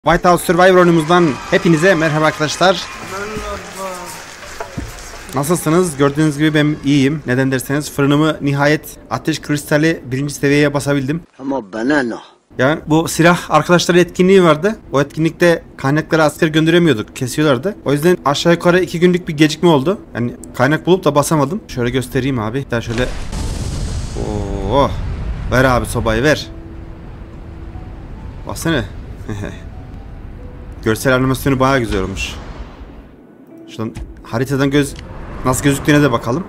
Whitehouse Survivor oyunumuzdan hepinize merhaba arkadaşlar. Merhaba. Nasılsınız? Gördüğünüz gibi ben iyiyim. Neden derseniz fırınımı nihayet ateş kristali 1. seviyeye basabildim. Ama bana ne? Yani bu silah arkadaşlar etkinliği vardı. O etkinlikte kaynaklara asker gönderemiyorduk. Kesiyorlardı. O yüzden aşağı yukarı 2 günlük bir gecikme oldu. Yani kaynak bulup da basamadım. Şöyle göstereyim abi. Daha şöyle. Oo. Ver abi sobayı ver. Baksana. Görsel animasyonu bayağı güzel olmuş. Şuradan haritadan nasıl gözüktüğüne de bakalım.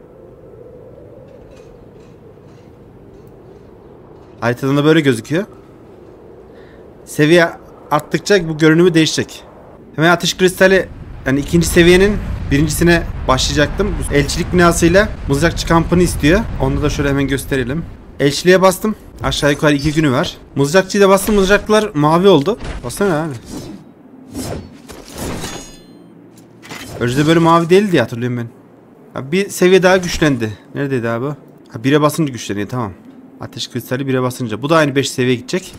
Haritadan da böyle gözüküyor. Seviye arttıkça bu görünümü değişecek. Hemen ateş kristali, yani 2. seviyenin 1.'sine başlayacaktım. Elçilik binasıyla mızrakçı kampını istiyor. Onu da şöyle hemen gösterelim. Elçiliğe bastım. Aşağı yukarı 2 günü var. Mızrakçıyı da bastım. Mızraklar mavi oldu. Baksana abi. Önceden böyle mavi değildi diye hatırlıyorum ben. Abi bir seviye daha güçlendi. Neredeydi abi? Ha, 1'e basınca güçleniyor, tamam. Ateş kristali 1'e basınca. Bu da aynı 5 seviye gidecek.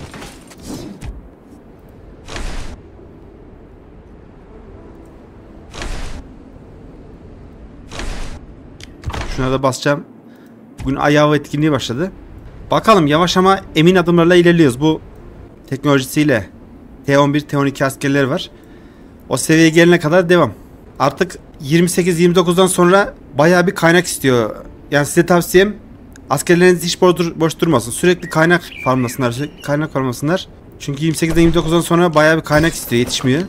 Şuna da basacağım. Bugün ayağı etkinliği başladı. Bakalım, yavaş ama emin adımlarla ilerliyoruz. Bu teknolojisiyle T11, T12 askerler var. O seviyeye gelene kadar devam. Artık 28-29'dan sonra bayağı bir kaynak istiyor. Yani size tavsiyem, askerleriniz hiç boş durmasın. Sürekli kaynak farmlasınlar. Çünkü 28'den 29'dan sonra bayağı bir kaynak istiyor, yetişmiyor.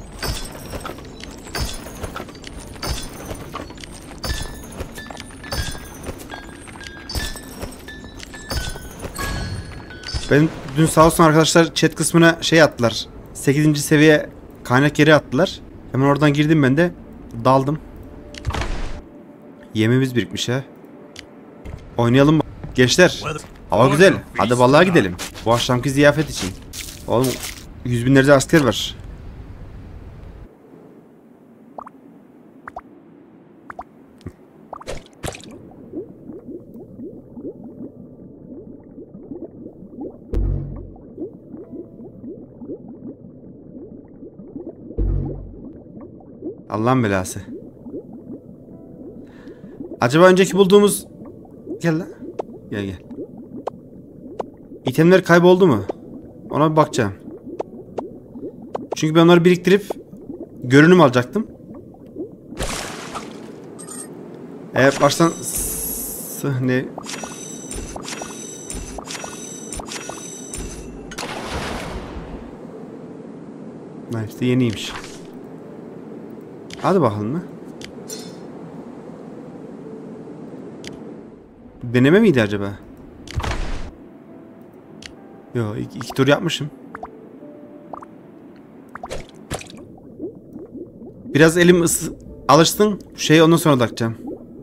Ben dün sağ olsun arkadaşlar chat kısmına şey attılar. 8. seviye kaynak yeri attılar. Hemen oradan girdim, ben de daldım. Yemimiz birikmiş ha. Oynayalım gençler. Hava güzel. Hadi vallahi gidelim. Bu akşamki ziyafet için. Oğlum 100 binlerce asker var. Allah'ın belası. Acaba önceki bulduğumuz... Gel lan. Gel. İtemler kayboldu mu? Ona bir bakacağım. Çünkü ben onları biriktirip görünüm alacaktım. Eğer baştan... Ne? İşte yeniymiş. Hadi bakalım mı? Deneme miydi acaba? Yo, iki tur yapmışım. Biraz elim alışsın. Şeyi ondan sonra takacağım.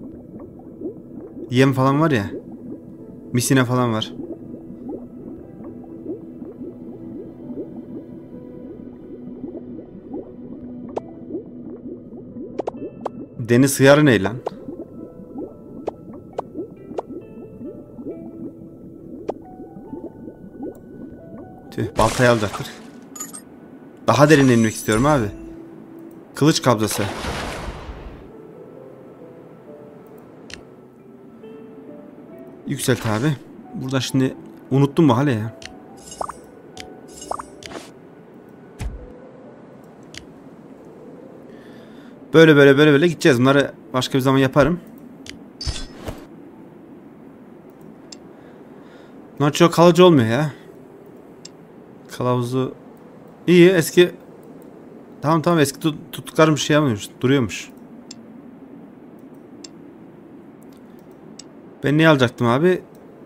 Yem falan var ya. Misine falan var. Deniz hıyarı ne lan? Tüh, baltayı alacaktır. Daha derine inmek istiyorum abi. Kılıç kabzası. Yükselt abi. Burada şimdi unuttum mu hala ya? Böyle gideceğiz. Bunları başka bir zaman yaparım. Bunlar çok kalıcı olmuyor ya. Kılavuzu iyi, eski. Tamam, eski tuttuklarım şey yapmıyormuş, duruyormuş. Ben ne alacaktım abi?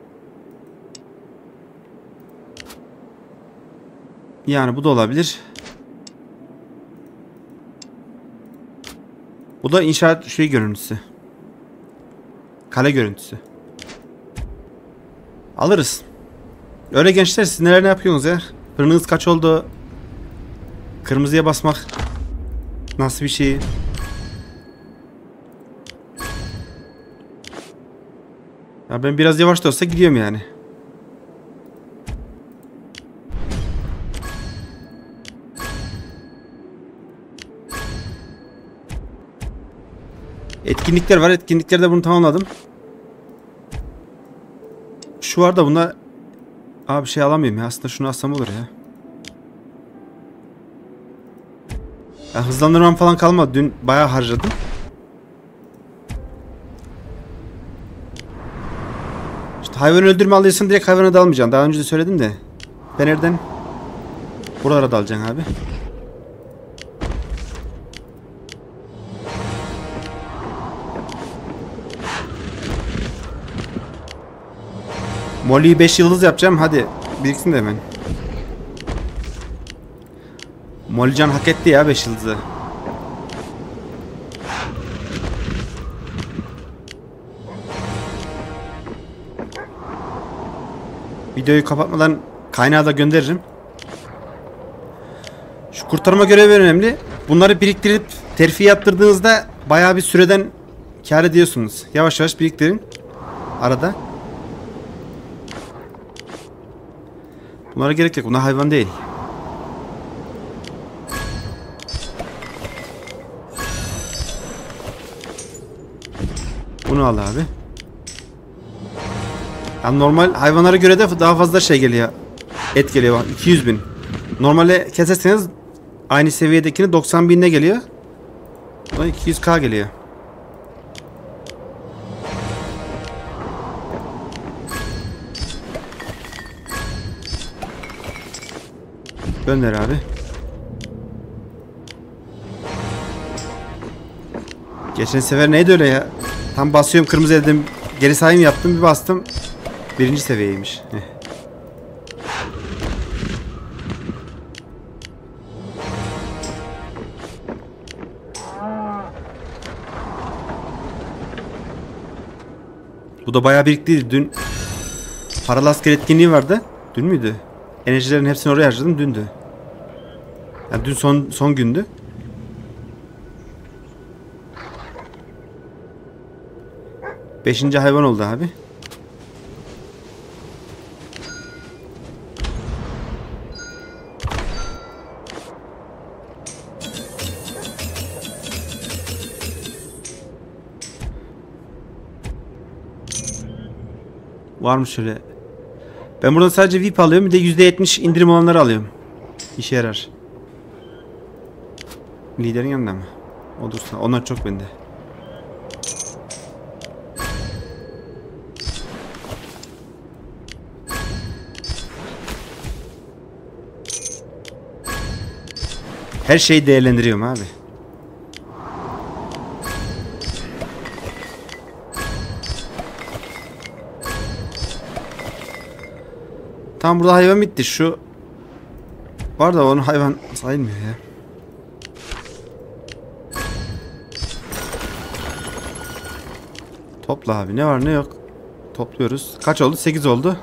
Yani bu da olabilir. Bu da inşaat şey görüntüsü. Kale görüntüsü. Alırız. Öyle gençler, siz neler ne yapıyorsunuz ya? Fırınınız kaç oldu? Kırmızıya basmak nasıl bir şey? Ya ben biraz yavaş da olsa gidiyorum yani. Etkinlikler var. Etkinliklerde bunu tamamladım. Şu var da bunda abi şey alamıyorum ya. Aslında şunu alsam olur ya. Ya hızlandırmam falan kalmadı. Dün bayağı harcadım. İşte hayvan öldürme alıyorsan direkt hayvana dalmayacaksın. Daha önce de söyledim de. Ben nereden? Buralara dalacaksın abi. Molly'yi 5 yıldız yapacağım. Hadi biriksin de hemen. Mollycan hak etti ya 5 yıldızı. Videoyu kapatmadan kaynağı da gönderirim. Şu kurtarma görevi önemli. Bunları biriktirip terfi yaptırdığınızda bayağı bir süreden kâr ediyorsunuz. Yavaş yavaş biriktirin. Arada. Bunlara gerek yok. Bunlar hayvan değil. Bunu al abi. Yani normal hayvanlara göre de daha fazla şey geliyor. Et geliyor. 200.000. Normalde keserseniz aynı seviyedekini 90.000'e geliyor. O 200k geliyor. Gönder abi. Geçen sefer neydi öyle ya? Tam basıyorum kırmızı dedim. Geri sayım yaptım bir bastım. 1. seviyeymiş. Bu da bayağı birikti. Dün paralı asker etkinliği vardı. Dün müydü? Enerjilerin hepsini oraya harcadım. Dündü. Yani dün son gündü. Beşinci hayvan oldu abi. Var mı şöyle? Ben buradan sadece VIP alıyorum. Bir de %70 indirim olanları alıyorum. İşe yarar. Liderin yanında mı? Olursa. Onlar çok bende. Her şeyi değerlendiriyorum abi. Tam burada hayvan bitti. Şu var da onun hayvan sayılmıyor ya. Topla abi. Ne var ne yok. Topluyoruz. Kaç oldu? 8 oldu.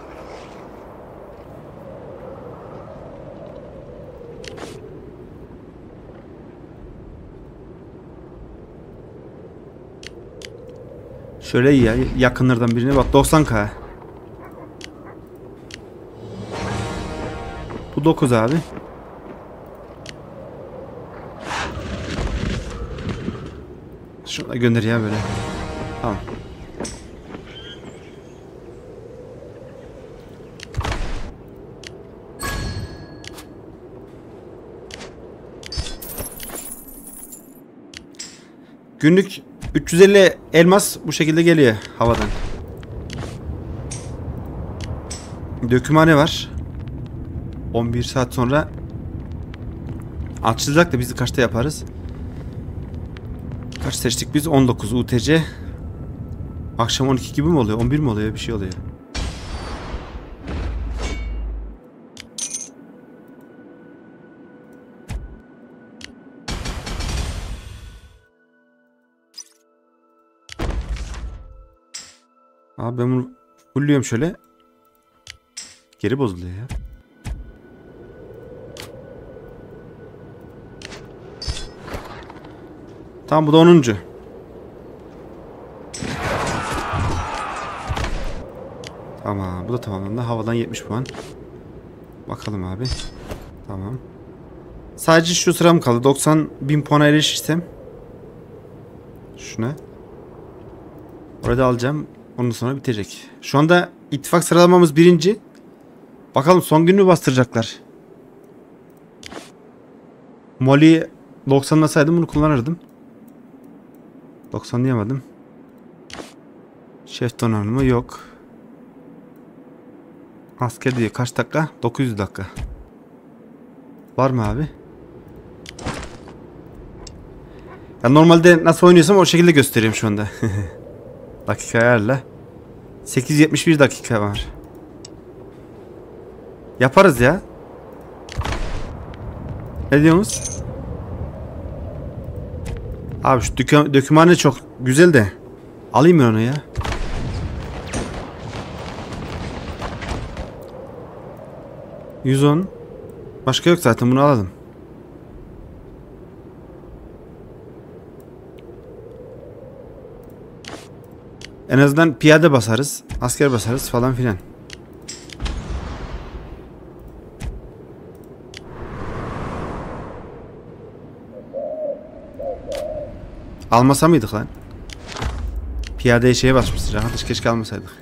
Şöyle iyi ya. Yakınlardan birine bak. 90k. Bu 9 abi. Şunu da gönder ya böyle. Tamam. Günlük 350 elmas bu şekilde geliyor havadan. Dökümhane var. 11 saat sonra açılacak da biz kaçta yaparız? Kaç seçtik biz? 19 UTC. Akşam 12 gibi mi oluyor? 11 mi oluyor? Bir şey oluyor. Abi ben bunu fulluyorum şöyle. Geri bozuluyor ya. Tamam bu da 10. Tamam bu da tamamlandı. Havadan 70 puan. Bakalım abi. Tamam. Sadece şu sıram kaldı. 90.000 puana erişirsem. Şuna. Orada alacağım. Ondan sonra bitecek. Şu anda ittifak sıralamamız 1. Bakalım son gününü bastıracaklar. Molly'yi 90'lasaydım bunu kullanırdım. 90'layamadım. Şef donanımı yok. Asker diyor kaç dakika? 900 dakika. Var mı abi? Ya normalde nasıl oynuyorsam o şekilde gösteriyorum şu anda. Dakika ayarla. 871 dakika var. Yaparız ya. Ne diyorsunuz? Abi şu dökümanı çok güzel de. Alayım ben onu ya. %10. Başka yok zaten, bunu alalım. En azından piyade basarız, asker basarız falan filan. Almasa mıydık lan? Piyadeye şeye basmışız. Arkadaş keşke almasaydık.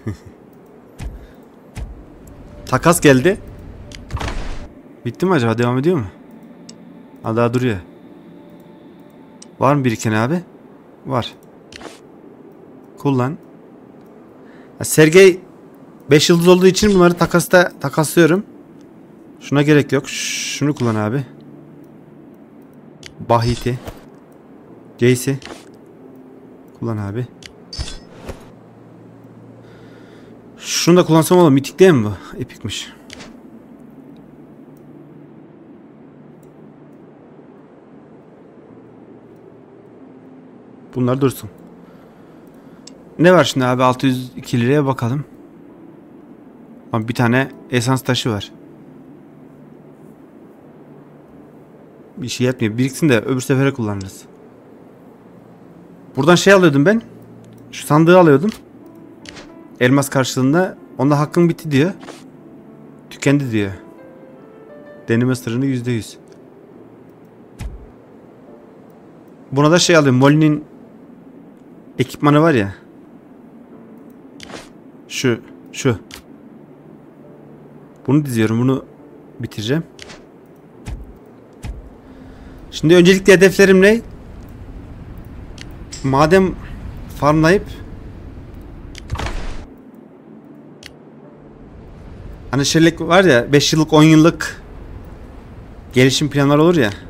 Takas geldi. Bitti mi acaba? Devam ediyor mu? Ha, daha duruyor. Var mı biriken abi? Var. Kullan. Ya, Sergey 5 yıldız olduğu için bunları takaslıyorum. Şuna gerek yok. Şunu kullan abi. Bahiti. Jace'i. Kullan abi. Şunu da kullansam olur. Mitik değil mi bu? Epikmiş. Bunlar dursun. Ne var şimdi abi? 602 liraya bakalım. Abi bir tane esans taşı var. Bir şey yapmıyor. Biriksin de öbür sefere kullanırız. Buradan şey alıyordum ben. Şu sandığı alıyordum. Elmas karşılığında. Onda hakkım bitti diyor. Tükendi diyor. Deneme sırrını %100. Buna da şey alıyorum. Molly'nin ekipmanı var ya. Şu. Bunu diziyorum. Bunu bitireceğim. Şimdi öncelikle hedeflerim ne? Madem farmlayıp hani şeylik var ya, 5 yıllık 10 yıllık gelişim planları olur ya.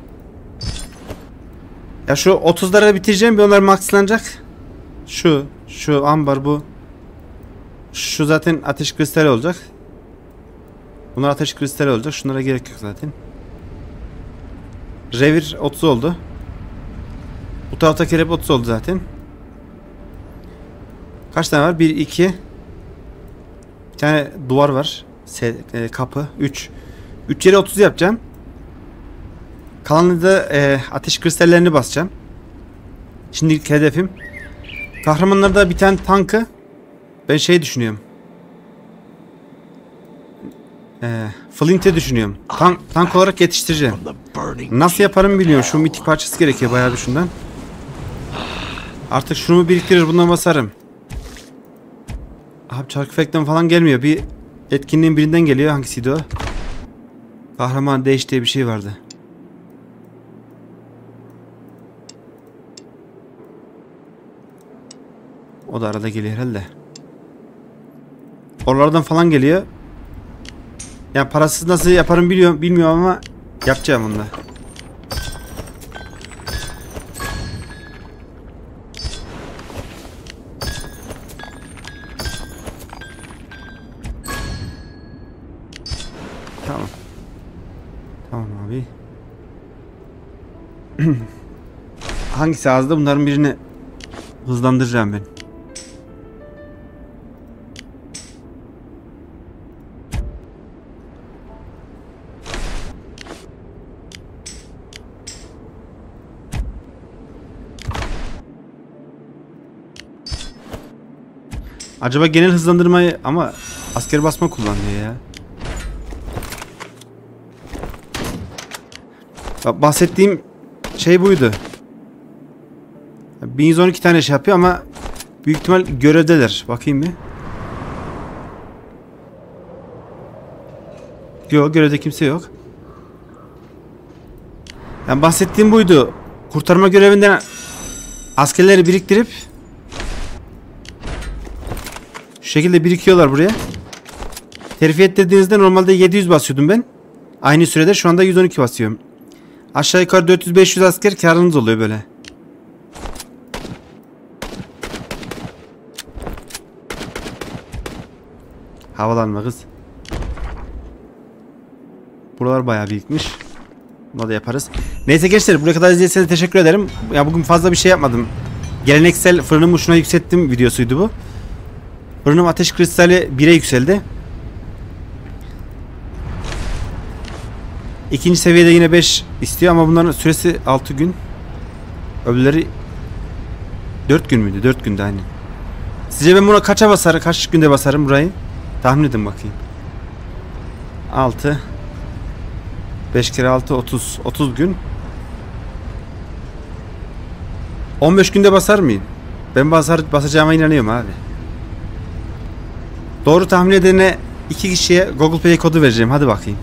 Ya şu 30'lara bitireceğim, bir onlar maxlanacak. Şu ambar bu. Şu zaten ateş kristali olacak. Bunlar ateş kristali olacak. Şunlara gerek yok zaten. Revir 30 oldu. Bu taraftaki rep 30 oldu zaten. Kaç tane var? 1, 2. Bir tane duvar var. Kapı. 3. 3 yere 30 yapacağım. Kalanını da ateş kristallerini basacağım. Şimdilik hedefim. Kahramanlarda bir tane tankı ben şey düşünüyorum. Flint'e düşünüyorum. Tank olarak yetiştireceğim. Nasıl yaparım bilmiyorum. Şu mitik parçası gerekiyor bayağı bir şundan. Artık şunu mu biriktirir, bundan basarım. Abi çark efektten falan gelmiyor. Bir etkinliğin birinden geliyor. Hangisiydi o? Kahraman değiş diye bir şey vardı. O da arada geliyor herhalde. Oralardan falan geliyor. Yani parasız nasıl yaparım bilmiyorum ama yapacağım onu da. Tamam. Tamam abi. Hangisi azdı? Bunların birini hızlandıracağım ben. Acaba genel hızlandırmayı ama asker basma kullanıyor ya. Bahsettiğim şey buydu. 1112 tane şey yapıyor ama Büyük ihtimal görevdeler. Bakayım bir. Yok, görevde kimse yok. Yani bahsettiğim buydu. Kurtarma görevinden askerleri biriktirip şu şekilde birikiyorlar buraya. Terfi et dediğinizde normalde 700 basıyordum ben. Aynı sürede şu anda 112 basıyorum. Aşağı yukarı 400-500 asker karınız oluyor böyle. Havalanma kız. Buralar bayağı büyükmüş. Bunu da yaparız. Neyse gençler, buraya kadar izlediyseniz teşekkür ederim. Ya bugün fazla bir şey yapmadım. Geleneksel fırınımı uçuna yükselttim videosuydu bu. Fırınım ateş kristali 1'e yükseldi. İkinci seviyede yine 5 istiyor ama bunların süresi 6 gün. Öbürleri 4 gün müydü? 4 günde aynı. Sizce ben buna kaça basarım? Kaç günde basarım burayı? Tahmin edin bakayım. 6 5 kere 6 30 30 gün. 15 günde basar mıyım? Ben basacağıma inanıyorum abi. Doğru tahmin edene 2 kişiye Google Play kodu vereceğim. Hadi bakayım.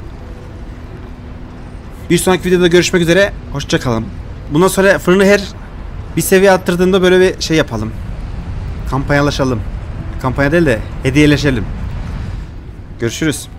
Bir sonraki videoda görüşmek üzere. Hoşça kalın. Bundan sonra fırını her bir seviye arttırdığında böyle bir şey yapalım. Kampanyalaşalım. Kampanya değil de hediyeleşelim. Görüşürüz.